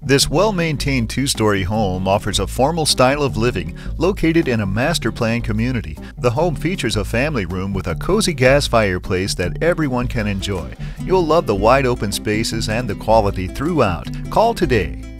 This well-maintained two-story home offers a formal style of living located in a master plan community. The home features a family room with a cozy gas fireplace that everyone can enjoy. You'll love the wide open spaces and the quality throughout. Call today.